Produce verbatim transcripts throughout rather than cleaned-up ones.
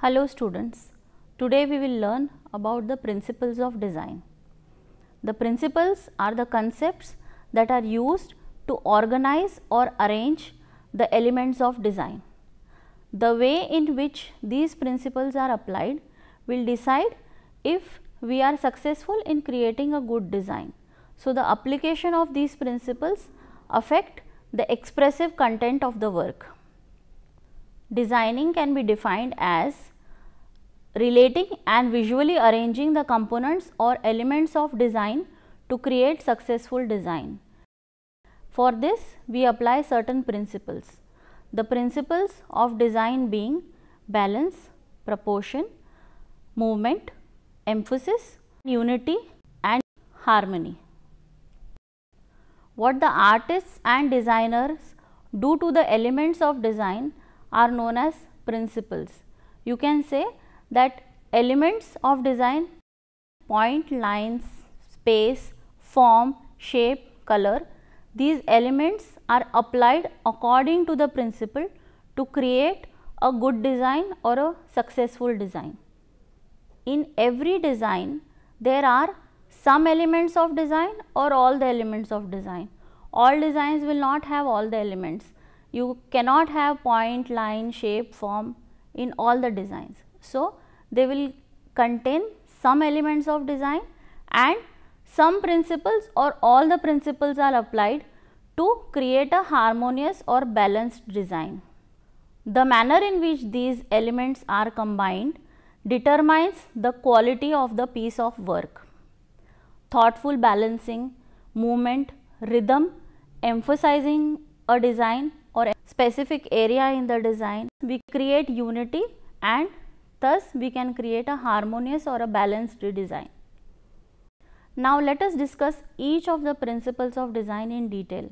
Hello students, today we will learn about the principles of design. The principles are the concepts that are used to organize or arrange the elements of design. The way in which these principles are applied will decide if we are successful in creating a good design. So, the application of these principles affect the expressive content of the work. Designing can be defined as relating and visually arranging the components or elements of design to create successful design. For this, we apply certain principles. The principles of design being balance, proportion, movement, emphasis, unity and harmony. What the artists and designers do to the elements of design are known as principles. You can say that elements of design, point, lines, space, form, shape, color, these elements are applied according to the principle to create a good design or a successful design. In every design, there are some elements of design or all the elements of design. All designs will not have all the elements. You cannot have point, line, shape, form in all the designs. So, they will contain some elements of design and some principles or all the principles are applied to create a harmonious or balanced design. The manner in which these elements are combined determines the quality of the piece of work. Thoughtful balancing, movement, rhythm, emphasizing a design or a specific area in the design, we create unity and thus we can create a harmonious or a balanced design. Now, let us discuss each of the principles of design in detail.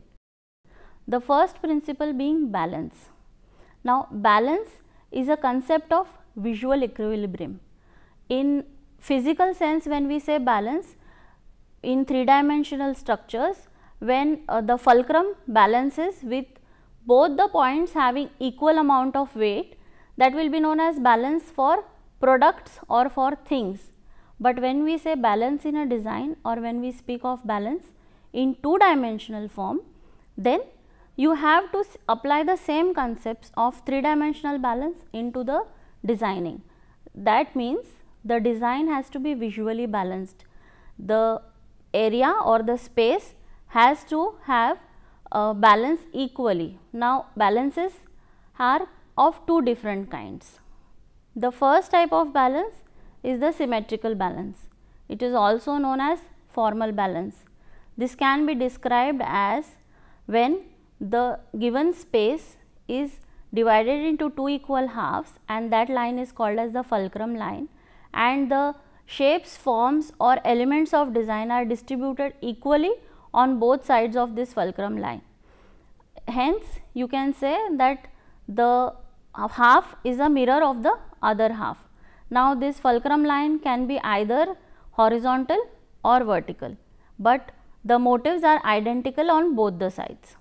The first principle being balance. Now, balance is a concept of visual equilibrium. In physical sense, when we say balance, in three dimensional structures, when uh, the fulcrum balances with both the points having equal amount of weight, that will be known as balance for products or for things. But when we say balance in a design or when we speak of balance in two dimensional form, then you have to apply the same concepts of three dimensional balance into the designing. That means the design has to be visually balanced. The area or the space has to have uh, balance equally. Now, balances are of two different kinds. The first type of balance is the symmetrical balance. It is also known as formal balance. This can be described as when the given space is divided into two equal halves and that line is called as the fulcrum line, and the shapes, forms or elements of design are distributed equally on both sides of this fulcrum line. Hence, you can say that the half is a mirror of the other half. Now, this fulcrum line can be either horizontal or vertical, but the motifs are identical on both the sides.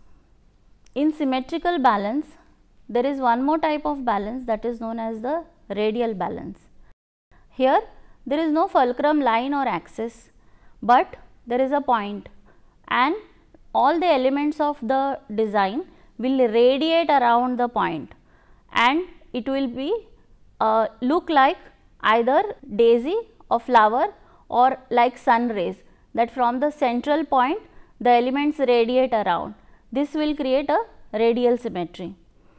In symmetrical balance, there is one more type of balance, that is known as the radial balance. Here, there is no fulcrum line or axis, but there is a point and all the elements of the design will radiate around the point and it will be uh, look like either daisy or flower or like sun rays, that from the central point the elements radiate around. This will create a radial symmetry.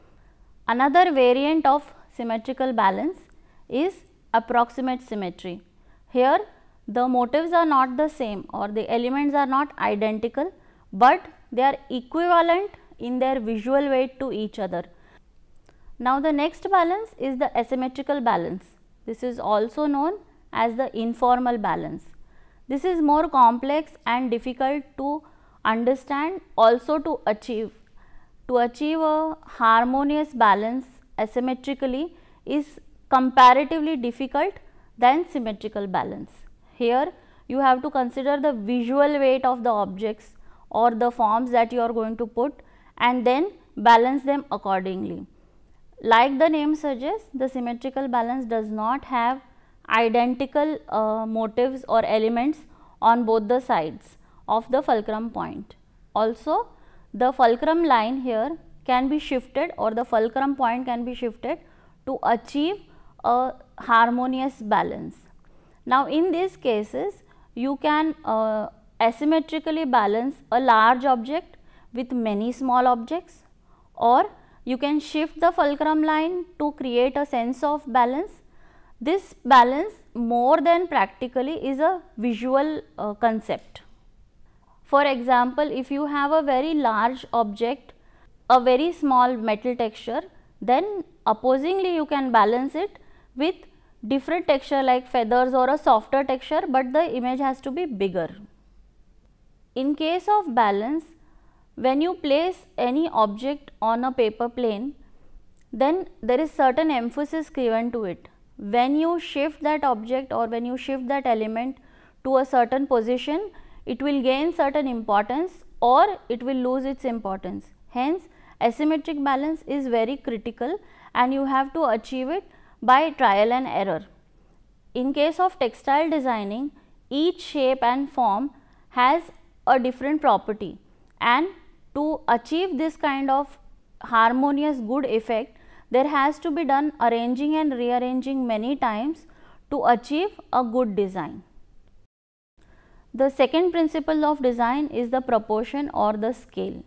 Another variant of symmetrical balance is approximate symmetry. Here the motifs are not the same or the elements are not identical, but they are equivalent in their visual weight to each other. Now, the next balance is the asymmetrical balance. This is also known as the informal balance. This is more complex and difficult to understand, also to achieve. To achieve a harmonious balance asymmetrically is comparatively difficult than symmetrical balance. Here, you have to consider the visual weight of the objects or the forms that you are going to put and then balance them accordingly. Like the name suggests, the symmetrical balance does not have identical uh, motifs or elements on both the sides of the fulcrum point. Also, the fulcrum line here can be shifted, or the fulcrum point can be shifted to achieve a harmonious balance. Now, in these cases, you can uh, asymmetrically balance a large object with many small objects, or you can shift the fulcrum line to create a sense of balance. This balance, more than practically, is a visual uh, concept. For example, if you have a very large object, a very small metal texture, then opposingly you can balance it with different texture like feathers or a softer texture, but the image has to be bigger. In case of balance, when you place any object on a paper plane, then there is certain emphasis given to it. When you shift that object or when you shift that element to a certain position, it will gain certain importance or it will lose its importance. Hence, asymmetric balance is very critical and you have to achieve it by trial and error. In case of textile designing, each shape and form has a different property, and to achieve this kind of harmonious good effect, there has to be done arranging and rearranging many times to achieve a good design. The second principle of design is the proportion or the scale.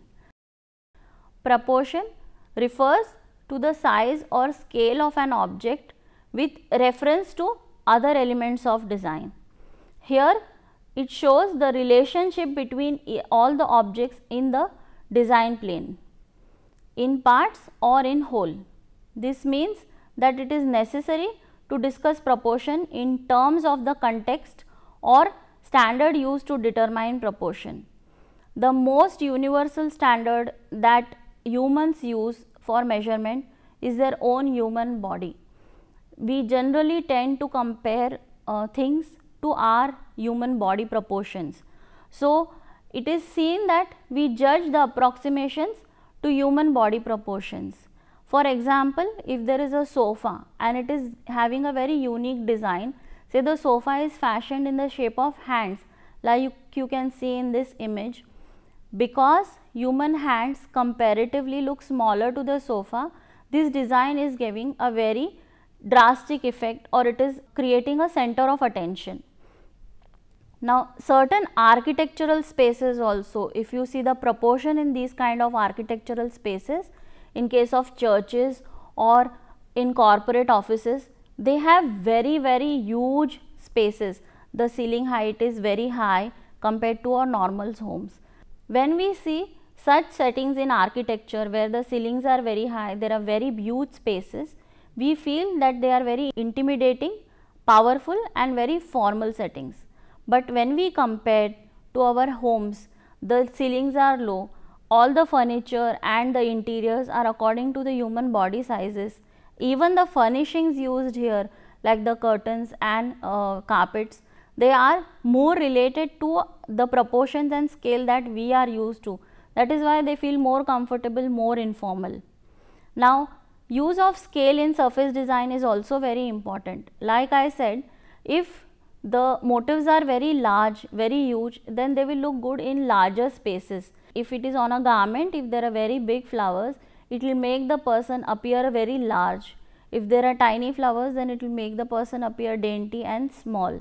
Proportion refers to the size or scale of an object with reference to other elements of design. Here it shows the relationship between all the objects in the design plane, in parts or in whole. This means that it is necessary to discuss proportion in terms of the context or standard used to determine proportion. The most universal standard that humans use for measurement is their own human body. We generally tend to compare uh, things to our human body proportions. So, it is seen that we judge the approximations to human body proportions. For example, if there is a sofa and it is having a very unique design, say the sofa is fashioned in the shape of hands, like you, you can see in this image. Because human hands comparatively look smaller to the sofa, this design is giving a very drastic effect, or it is creating a center of attention. Now, certain architectural spaces also, if you see the proportion in these kind of architectural spaces, in case of churches or in corporate offices, they have very very huge spaces. The ceiling height is very high compared to our normal homes. When we see such settings in architecture where the ceilings are very high, there are very huge spaces, we feel that they are very intimidating, powerful and very formal settings. But when we compare to our homes, the ceilings are low, all the furniture and the interiors are according to the human body sizes. Even the furnishings used here, like the curtains and uh, carpets, they are more related to the proportions and scale that we are used to. That is why they feel more comfortable, more informal. Now, use of scale in surface design is also very important. Like I said, if the motifs are very large, very huge, then they will look good in larger spaces. If it is on a garment, if there are very big flowers, it will make the person appear very large. If there are tiny flowers, then it will make the person appear dainty and small.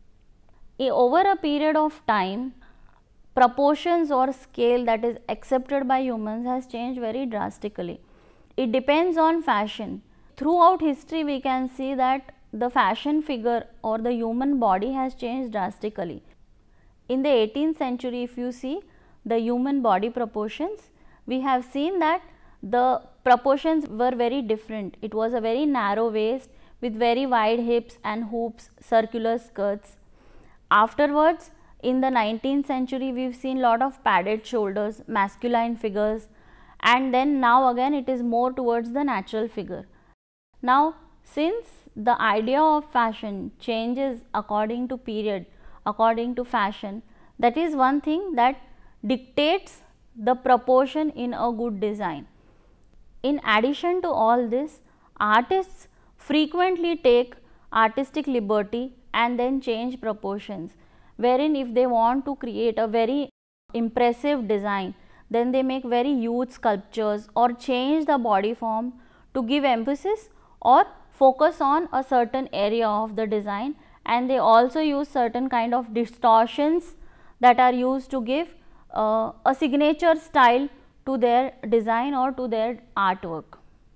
Over a period of time, proportions or scale that is accepted by humans has changed very drastically. It depends on fashion. Throughout history, we can see that the fashion figure or the human body has changed drastically. In the eighteenth century, if you see the human body proportions, we have seen that the proportions were very different. It was a very narrow waist with very wide hips and hoops, circular skirts. Afterwards, in the nineteenth century, we have seen lot of padded shoulders, masculine figures, and then now again it is more towards the natural figure. Now, since the idea of fashion changes according to period, according to fashion, that is one thing that dictates the proportion in a good design. In addition to all this, artists frequently take artistic liberty and then change proportions, wherein if they want to create a very impressive design, then they make very huge sculptures or change the body form to give emphasis or focus on a certain area of the design, and they also use certain kind of distortions that are used to give uh, a signature style to their design or to their artwork.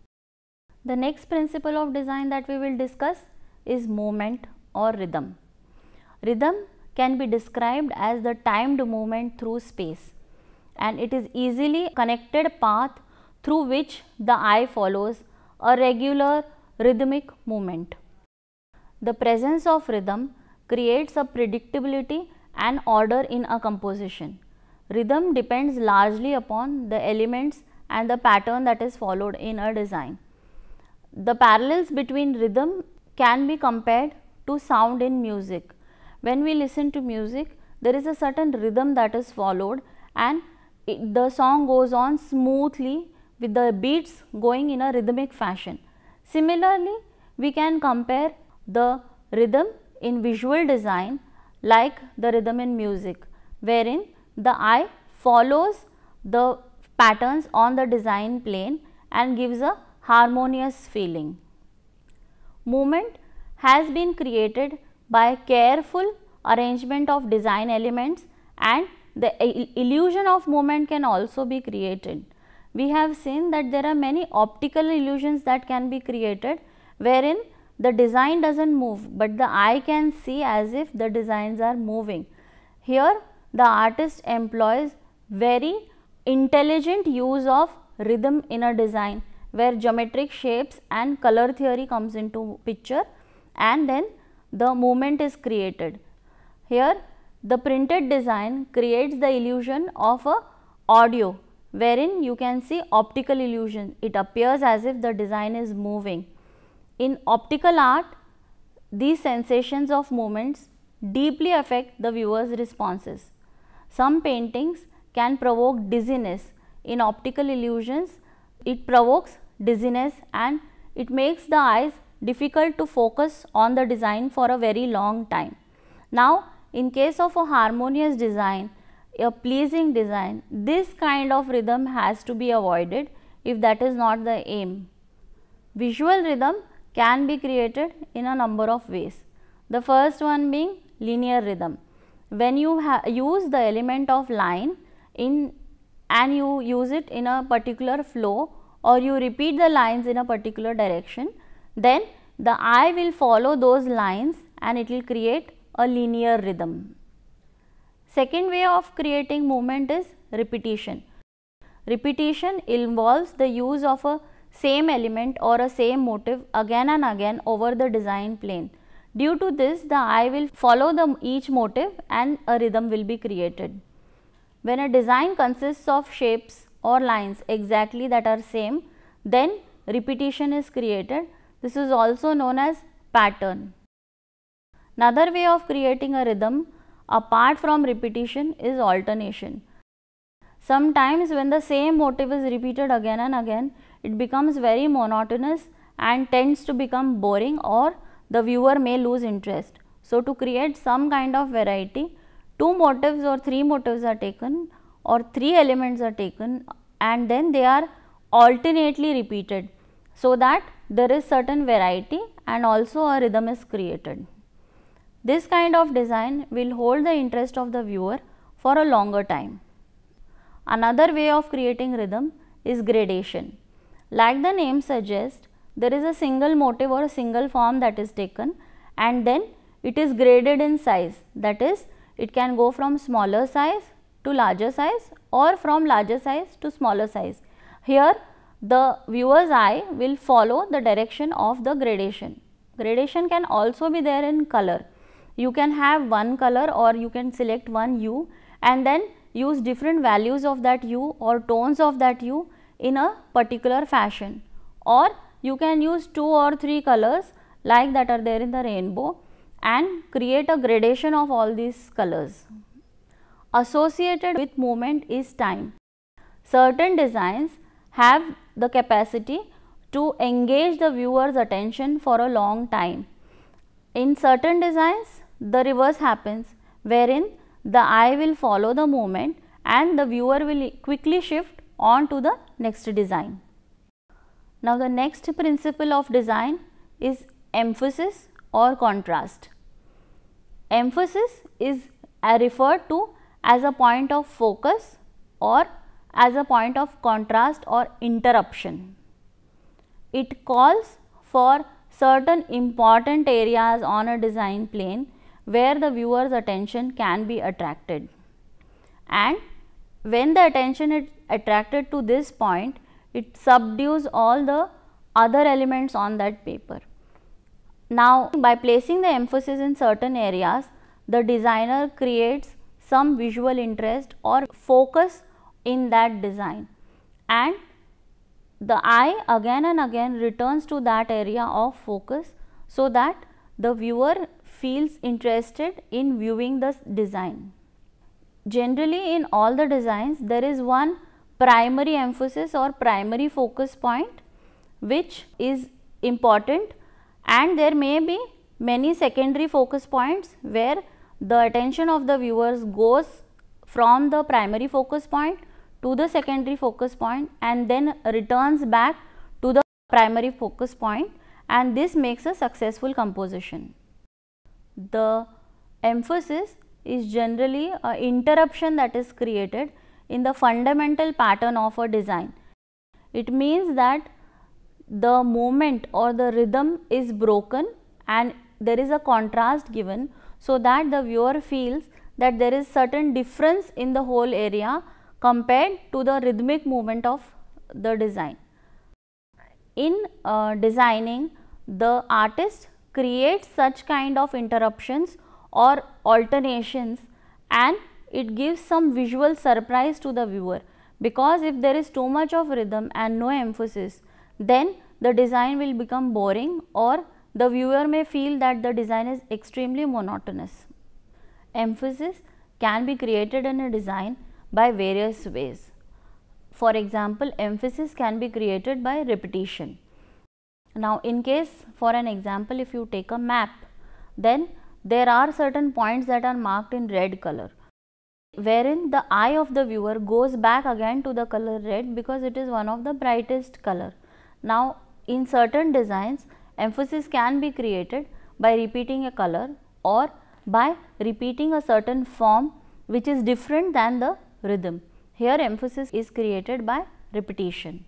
The next principle of design that we will discuss is movement or rhythm. Rhythm can be described as the timed movement through space, and it is easily connected path through which the eye follows a regular rhythmic movement. The presence of rhythm creates a predictability and order in a composition. Rhythm depends largely upon the elements and the pattern that is followed in a design. The parallels between rhythm can be compared to sound in music. When we listen to music, there is a certain rhythm that is followed, and it, the song goes on smoothly with the beats going in a rhythmic fashion. Similarly, we can compare the rhythm in visual design like the rhythm in music, wherein the eye follows the patterns on the design plane and gives a harmonious feeling. Movement has been created by careful arrangement of design elements, and the illusion of movement can also be created. We have seen that there are many optical illusions that can be created, wherein the design does not move, but the eye can see as if the designs are moving. Here the artist employs very intelligent use of rhythm in a design, where geometric shapes and color theory comes into picture, and then the movement is created. Here the printed design creates the illusion of a audio, wherein you can see optical illusion. It appears as if the design is moving. In optical art, these sensations of movements deeply affect the viewer's responses. Some paintings can provoke dizziness. In optical illusions, it provokes dizziness and it makes the eyes difficult to focus on the design for a very long time. Now, in case of a harmonious design, a pleasing design, this kind of rhythm has to be avoided if that is not the aim. Visual rhythm can be created in a number of ways. The first one being linear rhythm. When you use the element of line in and you use it in a particular flow, or you repeat the lines in a particular direction, then the eye will follow those lines and it will create a linear rhythm. Second way of creating movement is repetition. Repetition involves the use of a same element or a same motif again and again over the design plane. Due to this, the eye will follow the each motif and a rhythm will be created. When a design consists of shapes or lines exactly that are same, then repetition is created. This is also known as pattern. Another way of creating a rhythm apart from repetition is alternation. Sometimes when the same motif is repeated again and again, it becomes very monotonous and tends to become boring, or the viewer may lose interest. So, to create some kind of variety, two motifs or three motifs are taken or three elements are taken and then they are alternately repeated, so that there is certain variety and also a rhythm is created. This kind of design will hold the interest of the viewer for a longer time. Another way of creating rhythm is gradation. Like the name suggests, there is a single motif or a single form that is taken and then it is graded in size. That is, it can go from smaller size to larger size or from larger size to smaller size. Here the viewer's eye will follow the direction of the gradation. Gradation can also be there in color. You can have one color or you can select one hue and then use different values of that hue or tones of that hue in a particular fashion, or you can use two or three colors like that are there in the rainbow and create a gradation of all these colors. Associated with movement is time. Certain designs have the capacity to engage the viewer's attention for a long time. In certain designs, the reverse happens, wherein the eye will follow the movement and the viewer will quickly shift on to the next design. Now, the next principle of design is emphasis or contrast. Emphasis is referred to as a point of focus or as a point of contrast or interruption. It calls for certain important areas on a design plane where the viewer's attention can be attracted, and when the attention is attracted to this point, it subdues all the other elements on that paper. Now, by placing the emphasis in certain areas, the designer creates some visual interest or focus in that design, and the eye again and again returns to that area of focus, so that the viewer feels interested in viewing the design. Generally, in all the designs, there is one primary emphasis or primary focus point which is important, and there may be many secondary focus points where the attention of the viewers goes from the primary focus point to the secondary focus point and then returns back to the primary focus point, and this makes a successful composition. The emphasis is generally an interruption that is created in the fundamental pattern of a design. It means that the movement or the rhythm is broken and there is a contrast given, so that the viewer feels that there is certain difference in the whole area compared to the rhythmic movement of the design. In uh, designing, the artist creates such kind of interruptions or alternations, and it gives some visual surprise to the viewer, because if there is too much of rhythm and no emphasis, then the design will become boring or the viewer may feel that the design is extremely monotonous. Emphasis can be created in a design by various ways. For example, emphasis can be created by repetition. Now, in case for an example, if you take a map, then there are certain points that are marked in red color, wherein the eye of the viewer goes back again to the color red because it is one of the brightest color. Now, in certain designs, emphasis can be created by repeating a color or by repeating a certain form which is different than the rhythm. Here, emphasis is created by repetition.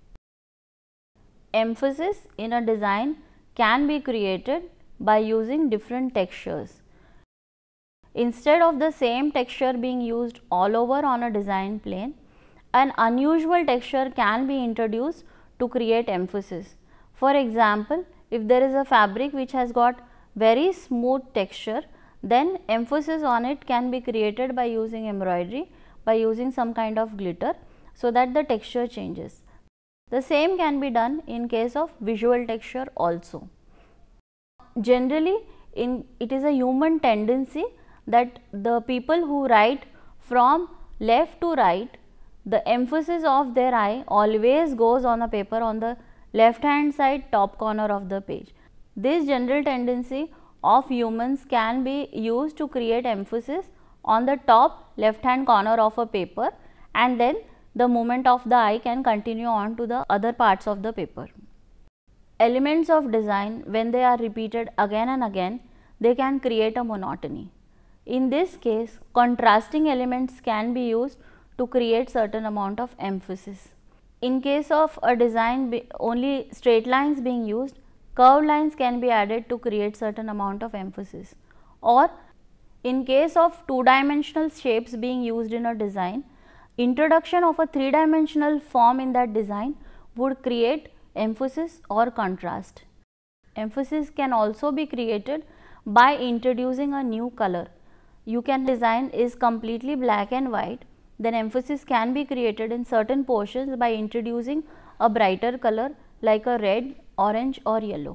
Emphasis in a design can be created by using different textures. Instead of the same texture being used all over on a design plane, an unusual texture can be introduced to create emphasis. For example, if there is a fabric which has got very smooth texture, then emphasis on it can be created by using embroidery, by using some kind of glitter, so that the texture changes. The same can be done in case of visual texture also. Generally, in it is a human tendency that the people who write from left to right, the emphasis of their eye always goes on a paper on the left hand side top corner of the page. This general tendency of humans can be used to create emphasis on the top left hand corner of a paper, and then the movement of the eye can continue on to the other parts of the paper. Elements of design, when they are repeated again and again, they can create a monotony. In this case, contrasting elements can be used to create certain amount of emphasis. In case of a design be only straight lines being used, curved lines can be added to create certain amount of emphasis. Or in case of two dimensional shapes being used in a design, introduction of a three dimensional form in that design would create emphasis or contrast. Emphasis can also be created by introducing a new color. You can design is completely black and white, then emphasis can be created in certain portions by introducing a brighter color like a red, orange or yellow.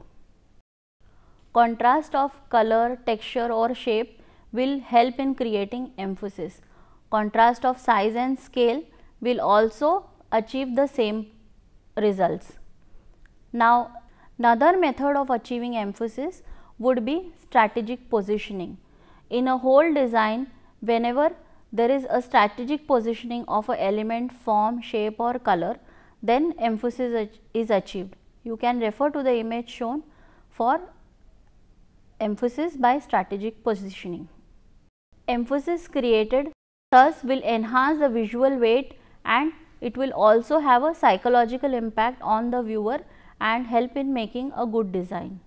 Contrast of color, texture or shape will help in creating emphasis. Contrast of size and scale will also achieve the same results. Now, another method of achieving emphasis would be strategic positioning. In a whole design, whenever there is a strategic positioning of an element, form, shape or color, then emphasis is achieved. You can refer to the image shown for emphasis by strategic positioning. Emphasis created thus will enhance the visual weight, and it will also have a psychological impact on the viewer and help in making a good design.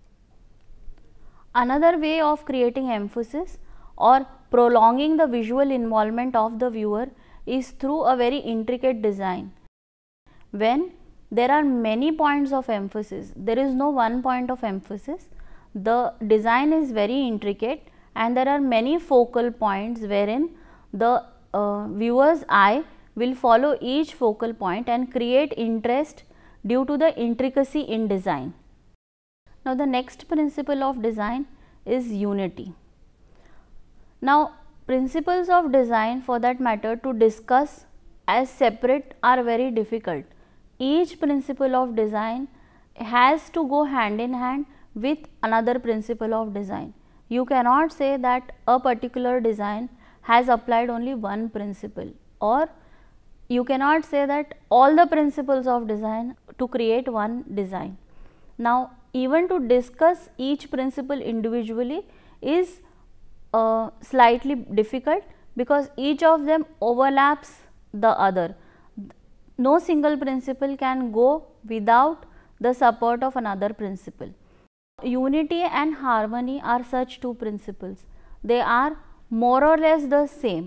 Another way of creating emphasis or prolonging the visual involvement of the viewer is through a very intricate design. When there are many points of emphasis, there is no one point of emphasis. The design is very intricate and there are many focal points wherein the uh, viewer's eye will follow each focal point and create interest due to the intricacy in design. Now, the next principle of design is unity. Now, principles of design for that matter to discuss as separate are very difficult. Each principle of design has to go hand in hand with another principle of design. You cannot say that a particular design has applied only one principle, or you cannot say that all the principles of design to create one design. Now, even to discuss each principle individually is uh, slightly difficult, because each of them overlaps the other. No single principle can go without the support of another principle. Unity and harmony are such two principles. They are more or less the same.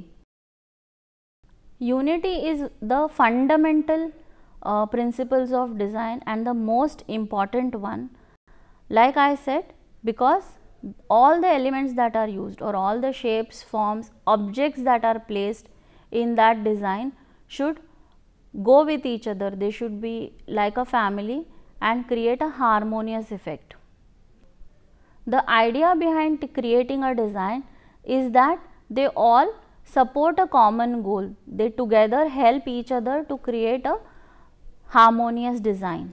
Unity is the fundamental uh, principles of design and the most important one. Like I said, because all the elements that are used, or all the shapes, forms, objects that are placed in that design should go with each other. They should be like a family and create a harmonious effect. The idea behind creating a design is that they all support a common goal. They together help each other to create a harmonious design.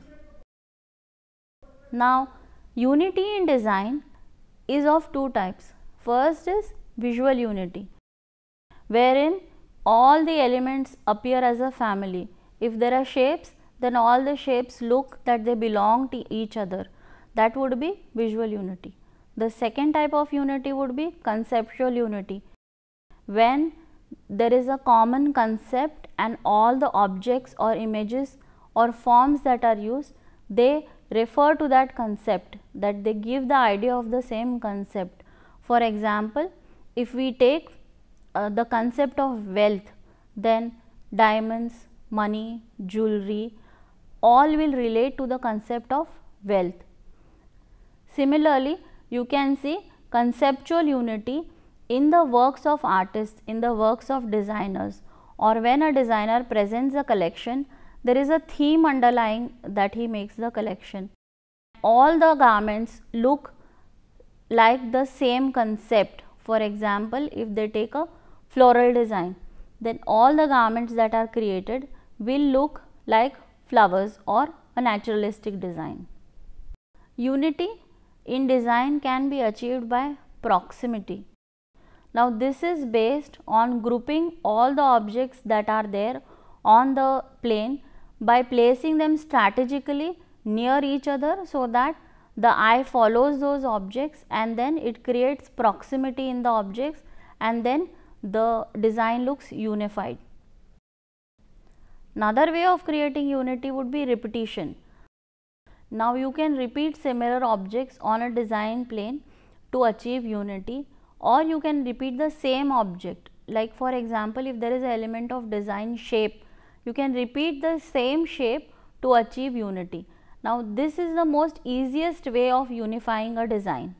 Now, unity in design is of two types. First is visual unity, wherein all the elements appear as a family. If there are shapes, then all the shapes look that they belong to each other. That would be visual unity. The second type of unity would be conceptual unity, when there is a common concept and all the objects or images or forms that are used, they refer to that concept, that they give the idea of the same concept. For example, if we take uh, the concept of wealth, then diamonds, money, jewelry, all will relate to the concept of wealth. Similarly, you can see conceptual unity in the works of artists, in the works of designers, or when a designer presents a collection, there is a theme underlying that he makes the collection. All the garments look like the same concept. For example, if they take a floral design, then all the garments that are created will look like flowers or a naturalistic design. Unity in design can be achieved by proximity. Now, this is based on grouping all the objects that are there on the plane by placing them strategically near each other, so that the eye follows those objects and then it creates proximity in the objects, and then the design looks unified. Another way of creating unity would be repetition. Now, you can repeat similar objects on a design plane to achieve unity, or you can repeat the same object. Like for example, if there is an element of design shape, you can repeat the same shape to achieve unity. Now, this is the most easiest way of unifying a design.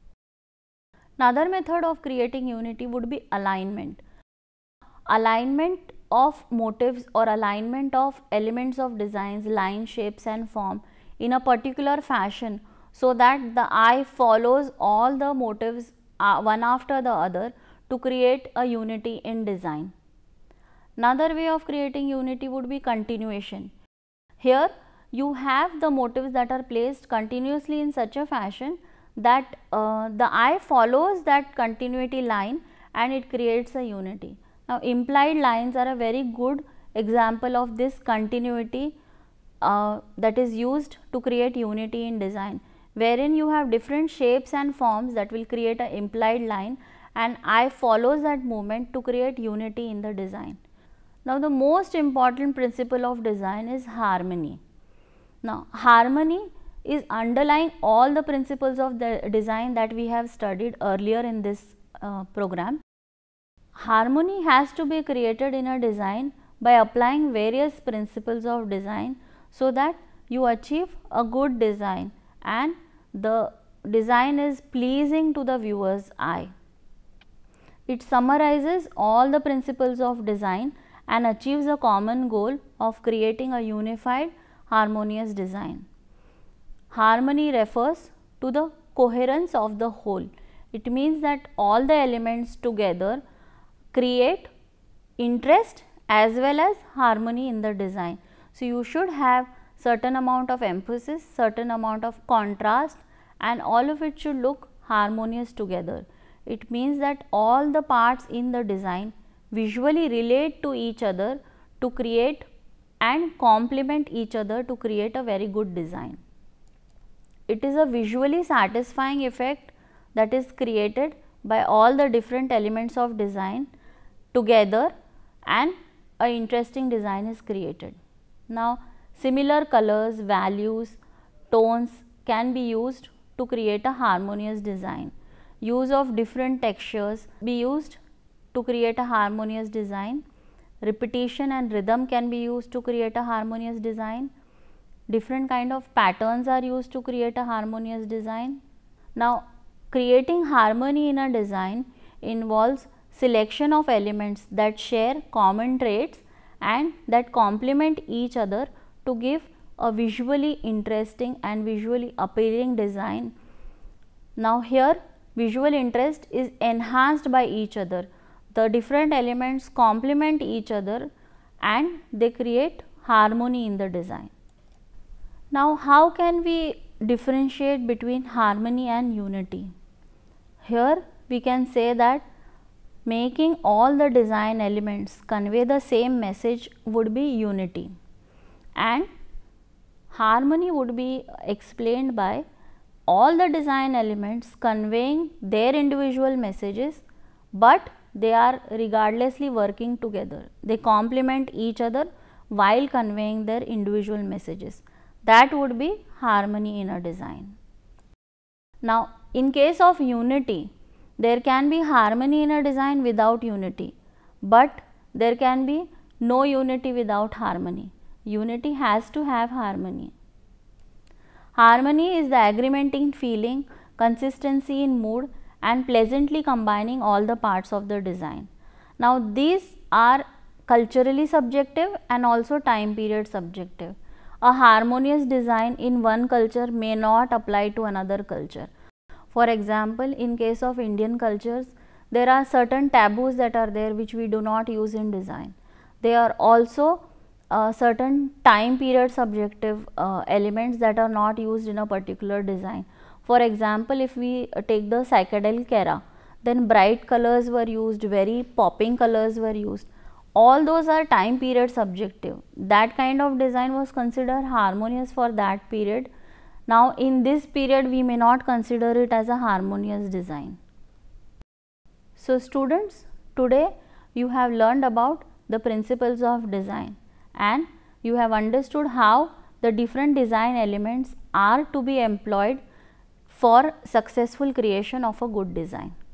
Another method of creating unity would be alignment. Alignment of motifs or alignment of elements of designs, lines, shapes and form in a particular fashion, so that the eye follows all the motifs uh, one after the other to create a unity in design. Another way of creating unity would be continuation. Here you have the motifs that are placed continuously in such a fashion that uh, the eye follows that continuity line and it creates a unity. Now, implied lines are a very good example of this continuity uh, that is used to create unity in design, wherein you have different shapes and forms that will create an implied line and eye follows that movement to create unity in the design. Now, the most important principle of design is harmony. Now, harmony is underlying all the principles of the design that we have studied earlier in this uh, program. Harmony has to be created in a design by applying various principles of design so that you achieve a good design and the design is pleasing to the viewer's eye. It summarizes all the principles of design and achieves a common goal of creating a unified, harmonious design. Harmony refers to the coherence of the whole. It means that all the elements together create interest as well as harmony in the design. So, you should have certain amount of emphasis, certain amount of contrast, and all of it should look harmonious together. It means that all the parts in the design visually relate to each other to create and complement each other to create a very good design. It is a visually satisfying effect that is created by all the different elements of design together and a interesting design is created. Now, similar colors, values, tones can be used to create a harmonious design. Use of different textures be used to create a harmonious design. Repetition and rhythm can be used to create a harmonious design. Different kind of patterns are used to create a harmonious design. Now, creating harmony in a design involves selection of elements that share common traits and that complement each other to give a visually interesting and visually appealing design. Now, here visual interest is enhanced by each other. The different elements complement each other and they create harmony in the design. Now, how can we differentiate between harmony and unity? Here we can say that making all the design elements convey the same message would be unity, and harmony would be explained by all the design elements conveying their individual messages, but they are regardlessly working together. They complement each other while conveying their individual messages. That would be harmony in a design. Now, in case of unity, there can be harmony in a design without unity, but there can be no unity without harmony. Unity has to have harmony. Harmony is the agreement in feeling, consistency in mood, and pleasantly combining all the parts of the design. Now, these are culturally subjective and also time period subjective. A harmonious design in one culture may not apply to another culture. For example, in case of Indian cultures, there are certain taboos that are there which we do not use in design. There are also uh, certain time period subjective uh, elements that are not used in a particular design. For example, if we take the psychedelic era, then bright colors were used, very popping colors were used. All those are time period subjective. That kind of design was considered harmonious for that period. Now, in this period, we may not consider it as a harmonious design. So, students, today you have learned about the principles of design and you have understood how the different design elements are to be employed for successful creation of a good design.